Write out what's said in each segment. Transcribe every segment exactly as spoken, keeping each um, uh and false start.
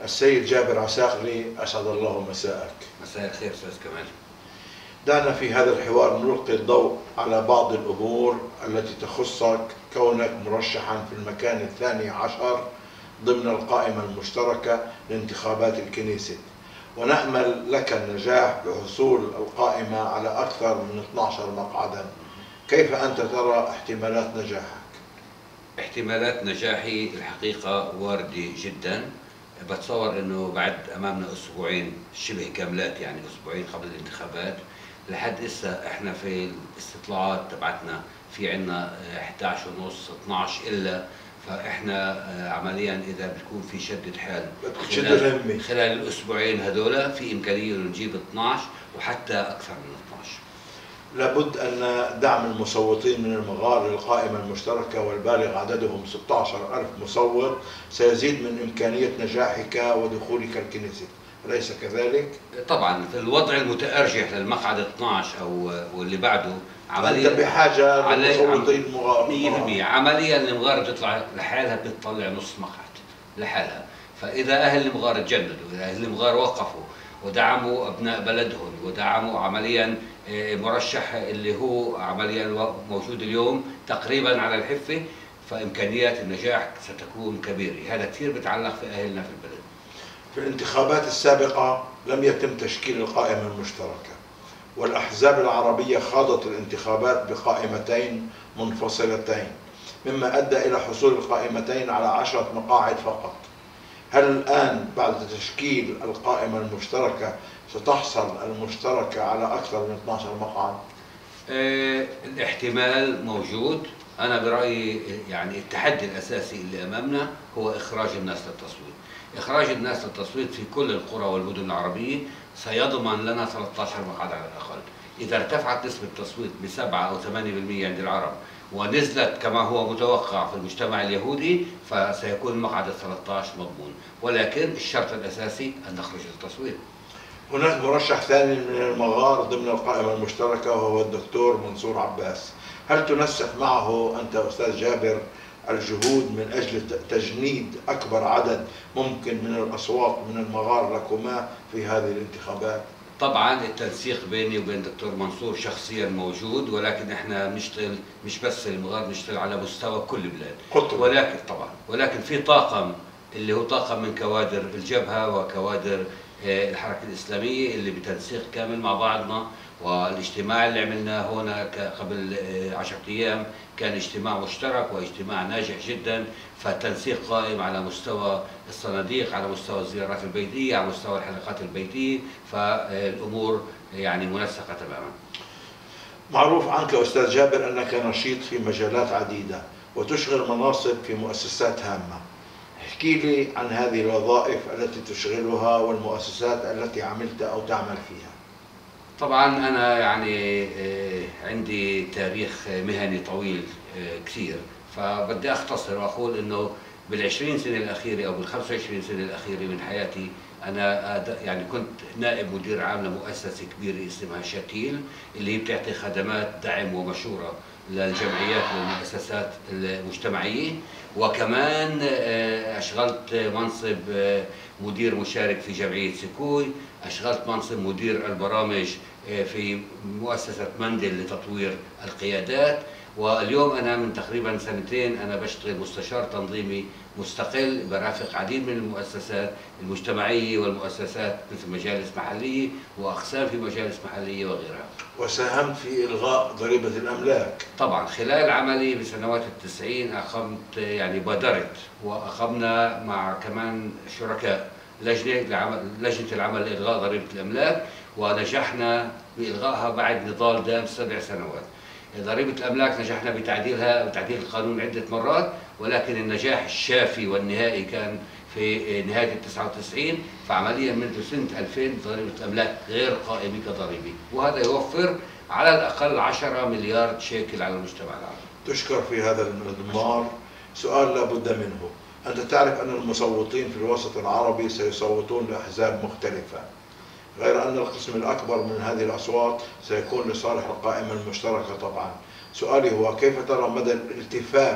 السيد جابر عساقلي، أسعد الله مساءك. مساء الخير أستاذ كمال. دعنا في هذا الحوار نلقي الضوء على بعض الأمور التي تخصك كونك مرشحا في المكان الثاني عشر ضمن القائمة المشتركة لانتخابات الكنيست، ونأمل لك النجاح بحصول القائمة على أكثر من اثني عشر مقعدا. كيف أنت ترى احتمالات نجاحك؟ احتمالات نجاحي الحقيقة واردة جدا. بتصور انه بعد امامنا اسبوعين شبه كاملات، يعني اسبوعين قبل الانتخابات. لحد هسه احنا في الاستطلاعات تبعتنا في عنا احد عشر ونص اثني عشر الا، فاحنا عمليا اذا بتكون في شدة حال خلال, خلال الاسبوعين هذولا في امكانية نجيب اثني عشر وحتى اكثر من اثني عشر. لابد أن دعم المصوتين من المغار للقائمة المشتركة والبالغ عددهم ستة عشر ألف مصوت سيزيد من إمكانية نجاحك ودخولك الكنيست، أليس كذلك؟ طبعا في الوضع المتأرجح للمقعد اثني عشر أو واللي بعده عمليا أنت بحاجة لمصوتين المغار مية بالمية. عمليا المغار بتطلع لحالها بتطلع نص مقعد لحالها. فإذا أهل المغار تجندوا، إذا أهل المغار وقفوا ودعموا أبناء بلدهم ودعموا عمليا مرشح اللي هو عمليا موجود اليوم تقريبا على الحفة، فإمكانيات النجاح ستكون كبيرة. هذا كثير بتعلق في أهلنا في البلد. في الانتخابات السابقة لم يتم تشكيل القائمة المشتركة، والأحزاب العربية خاضت الانتخابات بقائمتين منفصلتين، مما أدى إلى حصول القائمتين على عشرة مقاعد فقط. هل الآن بعد تشكيل القائمة المشتركة ستحصل المشتركة على أكثر من اثني عشر مقعد؟ اه الاحتمال موجود. أنا برأيي يعني التحدي الأساسي اللي أمامنا هو إخراج الناس للتصويت. إخراج الناس للتصويت في كل القرى والمدن العربية سيضمن لنا ثلاثة عشر مقعد على الأقل. إذا ارتفعت نسبة التصويت بسبعة أو ثمانية بالمئة عند العرب ونزلت كما هو متوقع في المجتمع اليهودي، فسيكون المقعد الثلاثة عشر مضمون، ولكن الشرط الأساسي أن نخرج للتصويت. هناك مرشح ثاني من المغار ضمن القائمة المشتركة وهو الدكتور منصور عباس. هل تنسق معه أنت أستاذ جابر الجهود من أجل تجنيد أكبر عدد ممكن من الأصوات من المغار لكما في هذه الانتخابات؟ طبعا التنسيق بيني وبين دكتور منصور شخصيا موجود، ولكن احنا بنشتغل مش بس المغار، بنشتغل على مستوى كل البلاد. قطر. ولكن طبعا ولكن في طاقم اللي هو طاقم من كوادر الجبهة وكوادر الحركة الإسلامية اللي بتنسيق كامل مع بعضنا. والاجتماع اللي عملناه هنا قبل عشرة أيام كان اجتماع مشترك واجتماع ناجح جدا. فالتنسيق قائم على مستوى الصناديق، على مستوى الزيارات البيتية، على مستوى الحلقات البيتية، فالأمور يعني منسقة تماما. معروف عنك أستاذ جابر أنك نشيط في مجالات عديدة وتشغل مناصب في مؤسسات هامة. احكي لي عن هذه الوظائف التي تشغلها والمؤسسات التي عملت أو تعمل فيها. طبعا أنا يعني عندي تاريخ مهني طويل كثير، فبدي أختصر وأقول إنه بالعشرين سنة الأخيرة أو بالخمسة وعشرين سنة الأخيرة من حياتي أنا يعني كنت نائب مدير عام لمؤسسة كبيرة اسمها شتيل، اللي هي بتعطي خدمات دعم ومشورة للجمعيات والمؤسسات المجتمعية. وكمان أشغلت منصب مدير مشارك في جمعية سيكوي، أشغلت منصب مدير البرامج في مؤسسة مندل لتطوير القيادات. واليوم أنا من تقريبا سنتين أنا بشتغل مستشار تنظيمي مستقل، برافق عديد من المؤسسات المجتمعية والمؤسسات مثل مجالس محلية وأقسام في مجالس محلية وغيرها. وساهمت في إلغاء ضريبة الأملاك. طبعا خلال عملي بسنوات التسعين أقمت يعني بادرت وأقمنا مع كمان شركاء لجنة لعمل لجنة العمل لإلغاء ضريبة الأملاك، ونجحنا بإلغائها بعد نضال دام سبع سنوات. ضريبة الأملاك نجحنا بتعديلها وتعديل القانون عدة مرات، ولكن النجاح الشافي والنهائي كان في نهاية التسعة وتسعين. فعمليا منذ سنة ألفين ضريبة الأملاك غير قائمة كضريبة، وهذا يوفر على الأقل عشرة مليار شيكل على المجتمع العربي. تشكر في هذا المضمار. سؤال لا بد منه، أنت تعرف أن المصوتين في الوسط العربي سيصوتون لأحزاب مختلفة، غير أن القسم الأكبر من هذه الأصوات سيكون لصالح القائمة المشتركة طبعا. سؤالي هو كيف ترى مدى الالتفاف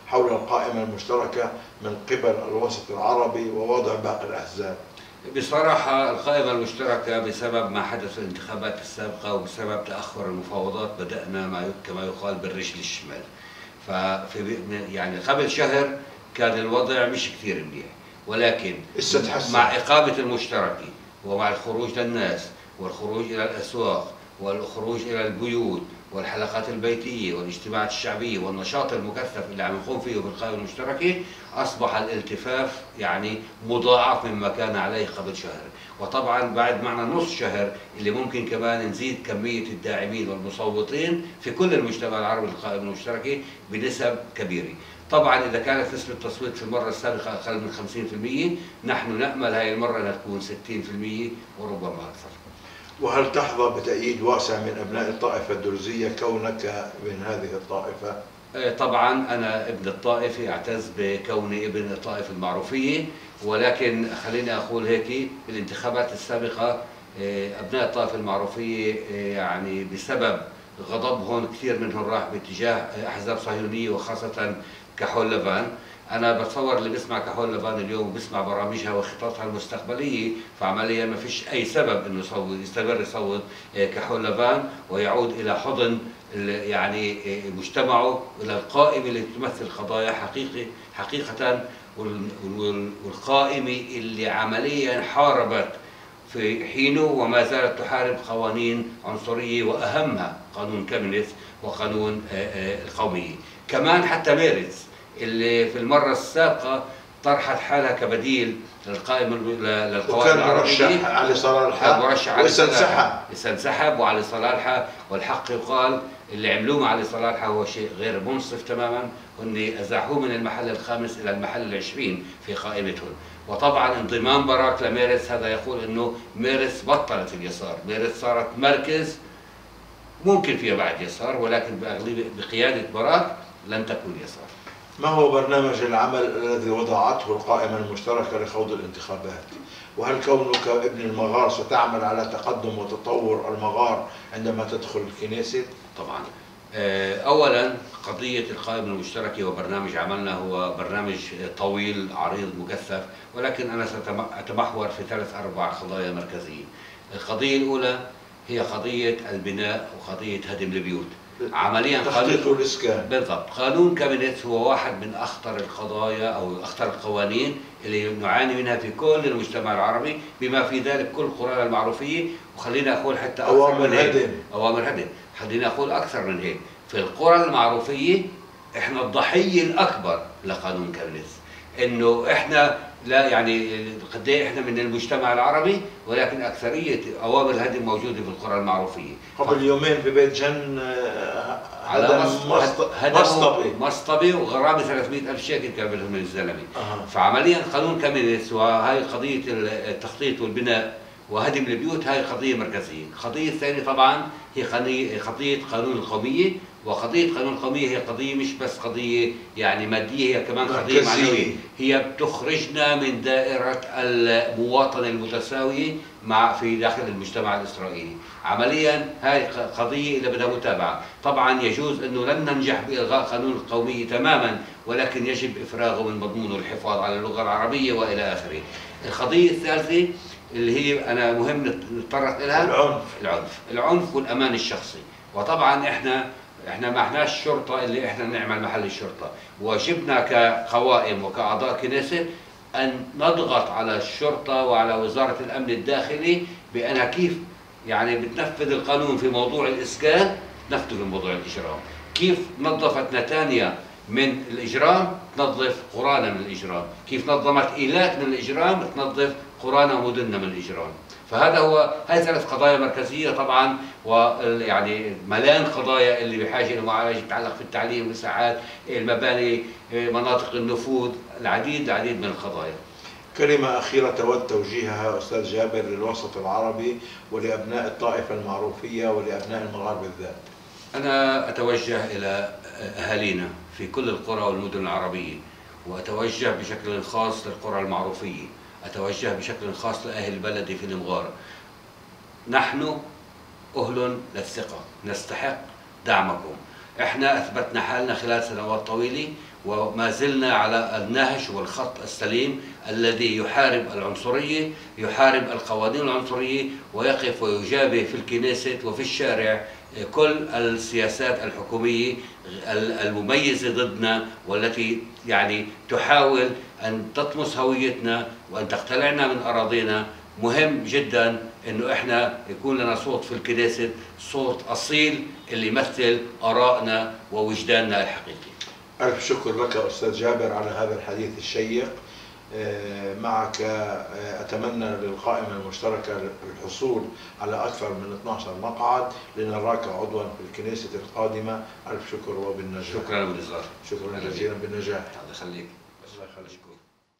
حول القائمة المشتركة من قبل الوسط العربي ووضع باقي الأحزاب؟ بصراحة القائمة المشتركة بسبب ما حدث في الانتخابات السابقة وبسبب تأخر المفاوضات بدأنا ما كما يقال بالرجل الشمال. ففي يعني قبل شهر كان الوضع مش كثير منيح، ولكن مع إقامة المشتركة ومع الخروج للناس والخروج إلى الأسواق والخروج إلى البيوت والحلقات البيتية والاجتماعات الشعبية والنشاط المكثف اللي عم نقوم فيه بالقائمة المشتركة، أصبح الالتفاف يعني مضاعف مما كان عليه قبل شهر. وطبعا بعد معنا نص شهر اللي ممكن كمان نزيد كمية الداعمين والمصوتين في كل المجتمع العربي للقائمة المشتركة بنسب كبيرة. طبعا إذا كانت نسبة التصويت في المرة السابقة أقل من خمسين بالمئة، نحن نأمل هاي المرة أنها تكون ستين بالمئة وربما أكثر. وهل تحظى بتأييد واسع من أبناء الطائفة الدرزية كونك من هذه الطائفة؟ طبعا أنا ابن الطائفة، أعتز بكوني ابن الطائفة المعروفية، ولكن خليني أقول هيك، بالانتخابات السابقة أبناء الطائفة المعروفية يعني بسبب غضبهم كثير منهم راح باتجاه أحزاب صهيونية وخاصة كحول لبان. أنا بتصور اللي بيسمع كحول لبان اليوم وبيسمع برامجها وخططها المستقبلية، فعمليا ما فيش أي سبب إنه يصوت يستمر يصوت كحول لبان ويعود إلى حضن يعني مجتمعه إلى القائمة اللي تمثل قضايا حقيقي حقيقة، والقائمة اللي عمليا حاربت في حينه وما زالت تحارب قوانين عنصرية وأهمها قانون كامينيتس وقانون القومية. كمان حتى ميرتس اللي في المرة السابقة طرحت حالها كبديل للقائمة للقوائم العربية، وكان مرشح علي صلالحة واستنسحب استنسحب وعلي صلالحة. والحق يقال اللي عملوه مع علي صلالحة هو شيء غير منصف تماما، وان ازاحوه من المحل الخامس الى المحل العشرين في قائمتهم. وطبعا انضمام باراك لميرتس هذا يقول انه ميرتس بطلت اليسار، ميرتس صارت مركز ممكن فيها بعد يسار، ولكن باغلبيه بقياده باراك لن تكون يسار. ما هو برنامج العمل الذي وضعته القائمة المشتركة لخوض الانتخابات؟ وهل كونك ابن المغار ستعمل على تقدم وتطور المغار عندما تدخل الكنيسة؟ طبعا. أولا قضية القائمة المشتركة وبرنامج عملنا هو برنامج طويل عريض مكثف، ولكن أنا سأتمحور في ثلاث أربع قضايا مركزية. القضية الأولى هي قضية البناء وقضية هدم البيوت. عمليا تخطيط الإسكان. بالضبط. قانون كامينيتس هو واحد من أخطر القضايا أو أخطر القوانين اللي نعاني منها في كل المجتمع العربي بما في ذلك كل قرانا المعروفية. وخلينا أقول حتى أكثر أوامر من هيك. هدم. أوامر هدم. خلينا أقول أكثر من هيك. في القرى المعروفية إحنا الضحية الأكبر لقانون كامينيتس، إنه إحنا لا يعني قد ايه احنا من المجتمع العربي، ولكن اكثريه اوامر الهدم موجوده في القرى المعروفيه. قبل يومين في بيت جن على مصطبي مصطبي وغرامه ثلاثمئة ألف شيكل كان بدهم الزلمه. أه. فعمليا قانون كامينيتس وهي قضيه التخطيط والبناء وهدم البيوت هاي قضيه مركزيه. القضيه الثانيه طبعا هي قضيه قانون القوميه، وقضيه قانون القوميه هي قضيه مش بس قضيه يعني ماديه، هي كمان قضيه معنويه. هي بتخرجنا من دائره المواطنه المتساويه مع في داخل المجتمع الاسرائيلي. عمليا هاي قضيه اللي بدها متابعه. طبعا يجوز انه لن ننجح بالغاء قانون القوميه تماما، ولكن يجب افراغه من مضمونه والحفاظ على اللغه العربيه والى اخره. القضيه الثالثه اللي هي انا مهم نتطرق لها العنف العنف العنف والامان الشخصي. وطبعا احنا احنا ما احناش شرطه اللي احنا نعمل محل الشرطه، واجبنا كقوائم وكاعضاء كنيسه ان نضغط على الشرطه وعلى وزاره الامن الداخلي بانها كيف يعني بتنفذ القانون في موضوع الاسكان تنفذه في موضوع الاجرام. كيف نظفت نتانيا من الاجرام تنظف قرانا من الاجرام، كيف نظمت ايلات من الاجرام تنظف قرانا ومدننا من الاجرام. فهذا هو هاي ثلاث قضايا مركزيه طبعا، ويعني ملان قضايا اللي بحاجه الى معالجه تتعلق في التعليم والساعات المباني مناطق النفوذ، العديد العديد من القضايا. كلمه اخيره تود توجيهها استاذ جابر للوسط العربي ولابناء الطائفه المعروفيه ولابناء المغاربه بالذات. انا اتوجه الى اهالينا في كل القرى والمدن العربيه، واتوجه بشكل خاص للقرى المعروفيه، أتوجه بشكل خاص لأهل بلدي في المغارة. نحن أهل للثقة، نستحق دعمكم، احنا اثبتنا حالنا خلال سنوات طويله، وما زلنا على النهج والخط السليم الذي يحارب العنصريه، يحارب القوانين العنصريه، ويقف ويجابه في الكنيست وفي الشارع كل السياسات الحكوميه المميزه ضدنا، والتي يعني تحاول ان تطمس هويتنا وان تقتلعنا من اراضينا. مهم جدا انه احنا يكون لنا صوت في الكنيست، صوت اصيل اللي يمثل ارائنا ووجداننا الحقيقي. ألف شكر لك أستاذ جابر على هذا الحديث الشيق. معك أتمنى للقائمة المشتركة الحصول على أكثر من اثني عشر مقعد لنراك عضوا في الكنيسة القادمة. ألف شكر وبالنجاح. شكرا بالنزار. شكرا جزيلا بالنجاح. الله يخليك. الله يخليك.